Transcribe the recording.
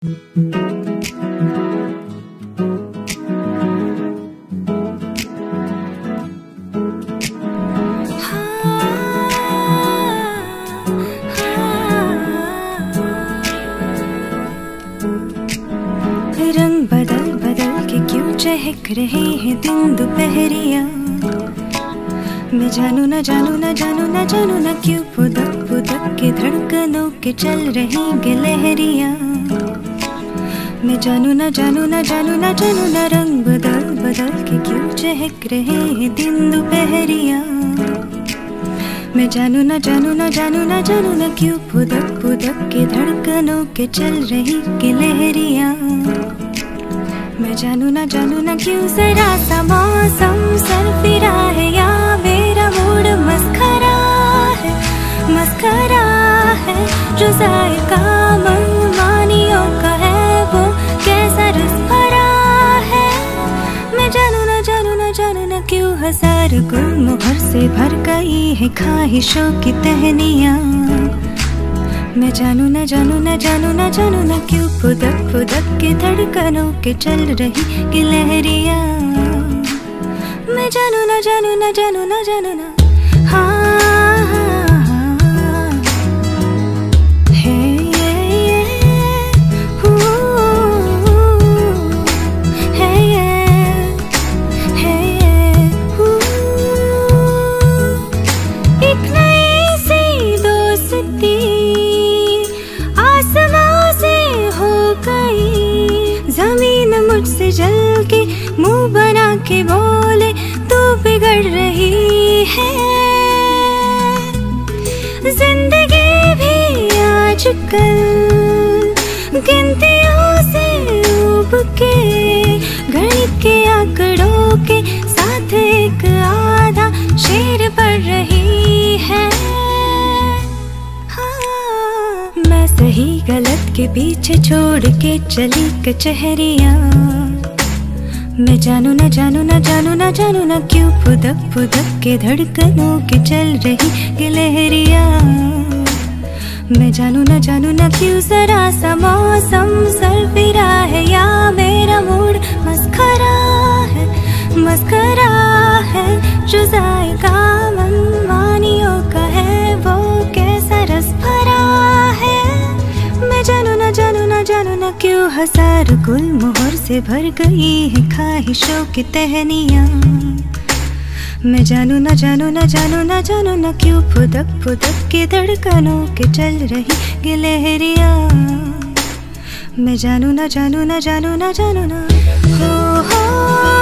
रंग बदल बदल के क्यों चहक रहे हैं दिन दोपहरिया। मैं जानू न जानू न जानू न जानू न क्यों फुदक फुदक के धड़कनों के चल रही गिलहरिया। मैं जानू न जानू न जानू न जानू न रंग बदल बदल के क्यों चहक रहे हैं दिन दोपहरिया। मैं जानू न जानू न जानू न जानू न क्यों फुदक फुदक के धड़कनों के चल रही गिलहरिया। मैं जानू न क्यों जरा सा मौसम सरफिरा है या मेरा मूड मस्खरा है जो जायका मनमानियों का है वो कैसा रस भरा है। मैं जानू न क्यों हजार गुल मोहर से भर गई है ख्वाहिशों की टहनियाँ। मैं जानू न जानू न जानू न जानू न क्यों फुदक फुदक के धड़कनों के चल रही गिलहरिया। मैं जानू न जानू न जानू न जानू न मुझसे जल के मुंह बना के बोले तू बिगड़ रही है। जिंदगी भी आजकल गिनतियों से उब के गणित के आंकड़ों के साथ एक आधा शेर पढ़ रही है। मैं सही गलत के पीछे छोड़ के चली कचहरियाँ। मैं जानू न जानू न जानू न जानू न क्यों फुदक फुदक के धड़कनों के चल रही गिलहरियाँ। मैं जानू न क्यों जरा सा मौसम सरफिरा है या मेरा मूड मस्खरा है जो जायका मनमानियों का है वो कैसा रस भरा है। मैं जानू न जानू न जानू न क्यों हजार गुल मोहर से भर गई है ख्वाहिशों की टहनियाँ। मैं जानू न जानू न जानू न जानू न क्यों फुदक फुदक के धड़कनों के चल रही गिलहरिया। मैं जानू न जानू न जानू न जानू न हो